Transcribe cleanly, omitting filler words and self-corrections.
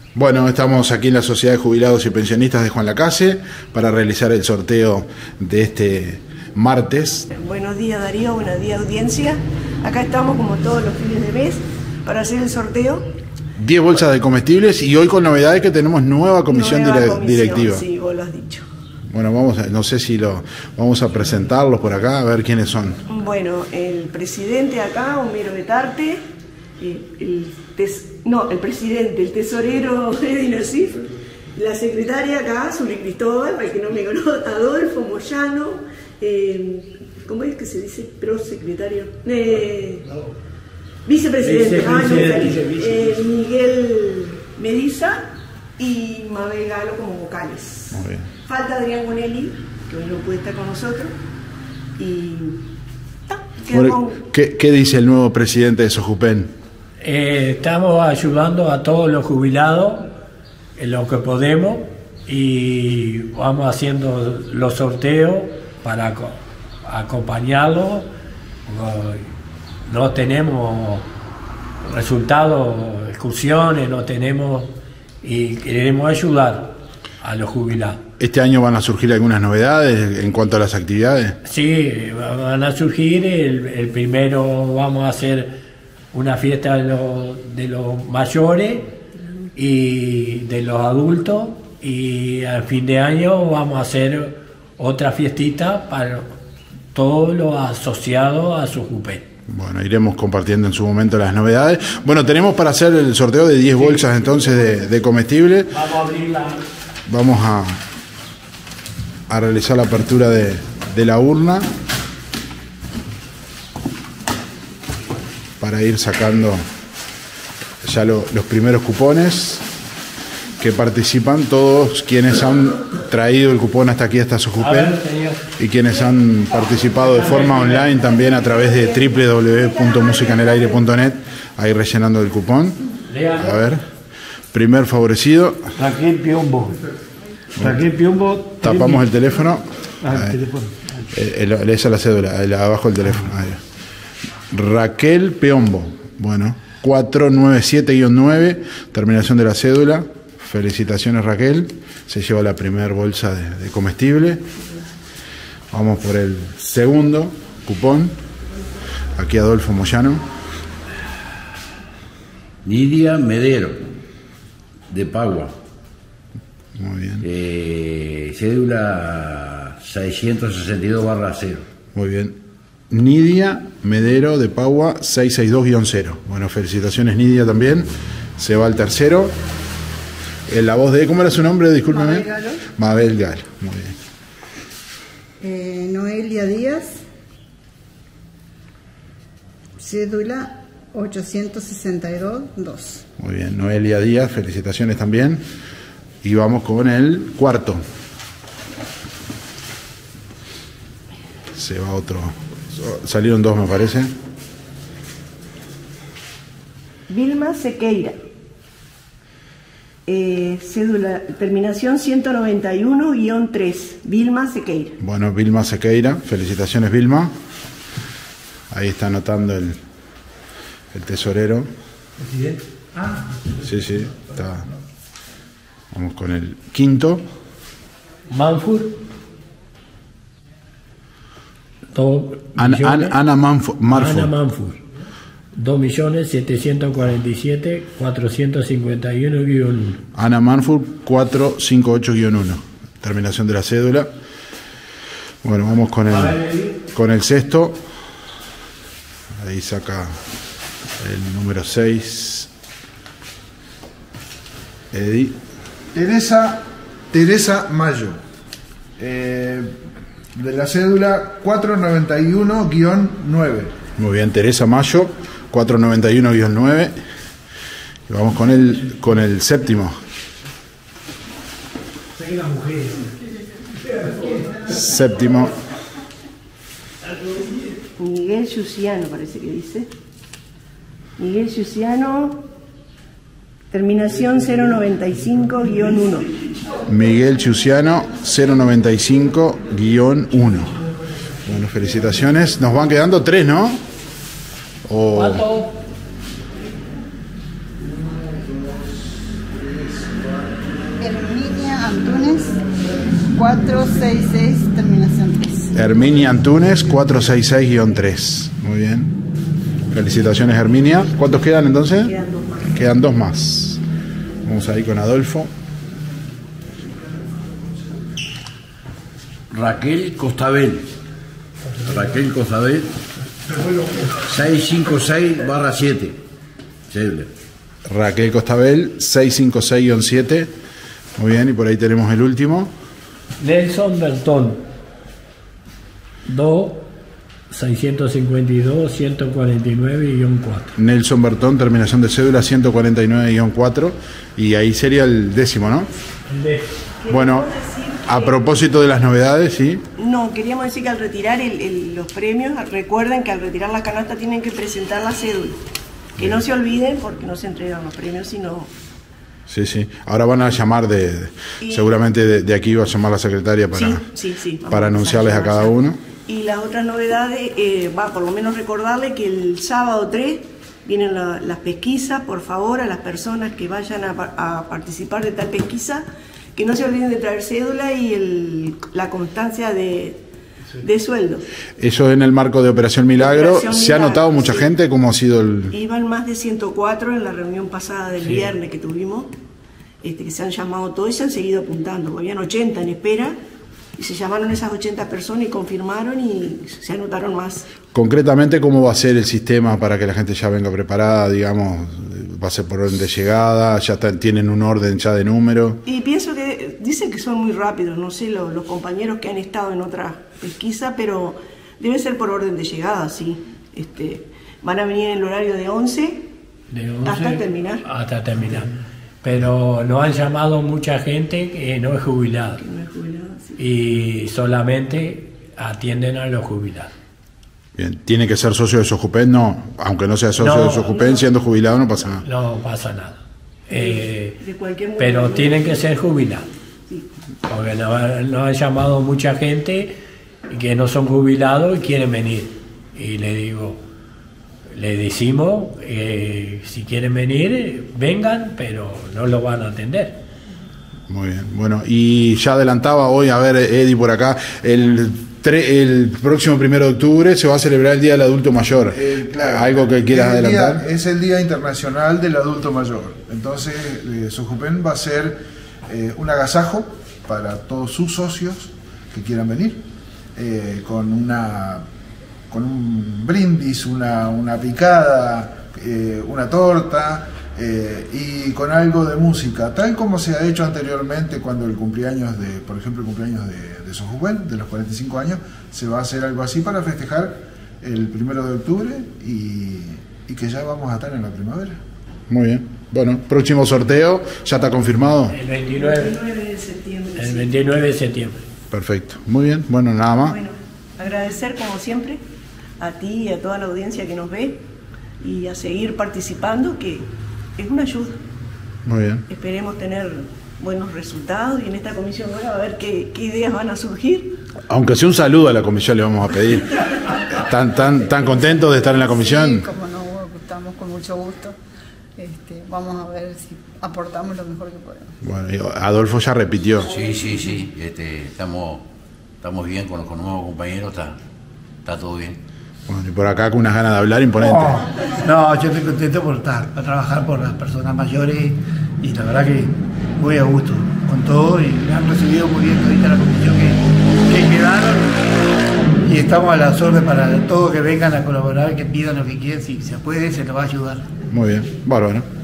Bueno, estamos aquí en la Sociedad de Jubilados y Pensionistas de Juan Lacase para realizar el sorteo de este martes. Buenos días, Darío, buenos días, audiencia. Acá estamos como todos los fines de mes para hacer el sorteo. 10 bolsas de comestibles y hoy con novedades que tenemos nueva comisión directiva. Sí, vos lo has dicho. Bueno, no sé si vamos a presentarlos por acá, a ver quiénes son. Bueno, el presidente acá, Homero Betarte, el presidente, el tesorero Eddy Nasif, la secretaria acá, Zuli Cristóbal, para el que no me conoce, Adolfo Moyano, ¿cómo es que se dice? Prosecretario. Vicepresidente, Miguel Mediza y Mabel Galo como vocales. Muy bien. Falta Adrián Gonelli, que hoy no puede estar con nosotros. Y bueno, ¿qué dice el nuevo presidente de Sojupen? Estamos ayudando a todos los jubilados en lo que podemos y vamos haciendo los sorteos para acompañarlos. No tenemos resultados, excursiones, no tenemos, y queremos ayudar a los jubilados. ¿Este año van a surgir algunas novedades en cuanto a las actividades? Sí, van a surgir. El primero vamos a hacer una fiesta de los mayores y de los adultos, y al fin de año vamos a hacer otra fiestita para todos los asociados a Sojupen. Bueno, iremos compartiendo en su momento las novedades. Bueno, tenemos para hacer el sorteo de 10 bolsas entonces de comestibles. Vamos a abrirla. Vamos a realizar la apertura de la urna para ir sacando ya los primeros cupones que participan, todos quienes han traído el cupón hasta aquí, hasta Sojupen, y quienes han participado de forma online también a través de www.musicanelaire.net, ahí rellenando el cupón. A ver, primer favorecido. Raquel Piombo. Raquel Piombo. Tapamos el teléfono. El teléfono. Esa es la cédula, abajo el teléfono. Ahí. Raquel Piombo. Bueno, 497-9, terminación de la cédula. Felicitaciones, Raquel. Se lleva la primera bolsa de comestible. Vamos por el segundo cupón. Aquí Adolfo Moyano. Nidia Medero, de Pagua. Muy bien. Cédula 662/0. Muy bien. Nidia Medero, de Pagua, 662-0. Bueno, felicitaciones, Nidia, también. Se va al tercero. La voz de... ¿Cómo era su nombre? Discúlpeme. Mabel Galo. Mabel Galo. Muy bien. Noelia Díaz, cédula 862-2. Muy bien. Noelia Díaz, felicitaciones también. Y vamos con el cuarto. Se va otro. Salieron dos, me parece. Vilma Sequeira. Cédula, terminación 191-3, Vilma Sequeira. Bueno, Vilma Sequeira, felicitaciones, Vilma. Ahí está anotando el tesorero. ¿Presidente? Sí, está. Vamos con el quinto. Manfur. Ana Manfur. Ana Manfur. 2.747.451-1. Ana Manfur, 458-1. Terminación de la cédula. Bueno, vamos con el sexto. Ahí saca el número 6. Eddy. Teresa Mayo. De la cédula 491-9. Muy bien, Teresa Mayo, 491-9. Y vamos con el séptimo. Séptimo. Miguel Yusiano, parece que dice. Miguel Yusiano, terminación 095-1. Miguel Chuciano, 095-1. Bueno, felicitaciones. Nos van quedando 3, ¿no? Antunes 466, terminación 3. Herminia Antunes, 466-3. Muy bien. Felicitaciones, Herminia. ¿Cuántos quedan entonces? Quedan 2 más. Quedan 2 más. Vamos ahí con Adolfo. Raquel Costabel. Raquel Costabel. 656-7. Cédula. Raquel Costabel, 656-7. Muy bien, y por ahí tenemos el último. Nelson Bertón, 652-149-4. Nelson Bertón, terminación de cédula 149-4. Y ahí sería el 10º, ¿no? Bueno, a propósito de las novedades, ¿sí? No, queríamos decir que al retirar los premios, recuerden que al retirar la canasta tienen que presentar la cédula. Que no se olviden porque no se entregan los premios, sino... Sí, sí. Ahora van a llamar seguramente de aquí va a llamar la secretaria para, sí. para anunciarles a cada uno. Y las otras novedades, por lo menos recordarle que el sábado 3 vienen las pesquisas. Por favor, a las personas que vayan a participar de tal pesquisa, que no se olviden de traer cédula y la constancia de sueldo. Eso en el marco de Operación Milagro. ¿Se ha notado mucha gente? ¿Cómo ha sido el...? Iban más de 104 en la reunión pasada del viernes que tuvimos, que se han llamado todos y se han seguido apuntando. Habían 80 en espera y se llamaron esas 80 personas y confirmaron y se anotaron más. Concretamente, ¿cómo va a ser el sistema para que la gente ya venga preparada? Digamos, ¿va a ser por orden de llegada? ¿Ya tienen un orden ya de número? Y pienso que dicen que son muy rápidos, no sé los compañeros que han estado en otra pesquisa, pero debe ser por orden de llegada, sí. Van a venir en el horario de 11 hasta terminar. Hasta terminar. Pero nos han llamado mucha gente que no es jubilada. Sí. Y solamente atienden a los jubilados. Bien, ¿tiene que ser socio de Sojupen? No, aunque no sea socio de Sojupen, siendo jubilado no pasa nada. No pasa nada. De cualquier modo, pero tienen que ser jubilados. Sí. Porque nos han llamado mucha gente que no son jubilados y quieren venir. Y le decimos, si quieren venir, vengan, pero no lo van a atender. Muy bien, bueno, y ya adelantaba hoy, a ver, Eddie por acá, el próximo 1 de octubre se va a celebrar el Día del Adulto Mayor. Claro, ¿Algo que quieras adelantar? Es el Día Internacional del Adulto Mayor. Entonces, Sojupen va a ser un agasajo para todos sus socios que quieran venir, con un brindis, una picada, una torta, y con algo de música, tal como se ha hecho anteriormente cuando por ejemplo, el cumpleaños de Sojupen, de los 45 años, se va a hacer algo así para festejar el 1 de octubre y que ya vamos a estar en la primavera. Muy bien. Bueno, próximo sorteo, ¿ya está confirmado? El 29 de septiembre. El 29 de septiembre. Perfecto. Muy bien. Bueno, nada más. Bueno, agradecer como siempre a ti y a toda la audiencia que nos ve y a seguir participando, que es una ayuda. Muy bien. Esperemos tener buenos resultados y en esta comisión ahora a ver qué ideas van a surgir. Aunque sea un saludo a la comisión le vamos a pedir. ¿Tan contentos de estar en la comisión? Sí, como no, estamos con mucho gusto. Vamos a ver si aportamos lo mejor que podemos. Bueno, Adolfo ya repitió. Sí. Estamos bien con los nuevos compañeros, está todo bien. Bueno, y por acá con unas ganas de hablar imponente. No, yo estoy contento por trabajar por las personas mayores y la verdad que muy a gusto con todo y me han recibido muy bien ahorita la comisión que quedaron y estamos a las órdenes para todos que vengan a colaborar, que pidan lo que quieran, si se puede se les va a ayudar. Muy bien, bárbaro.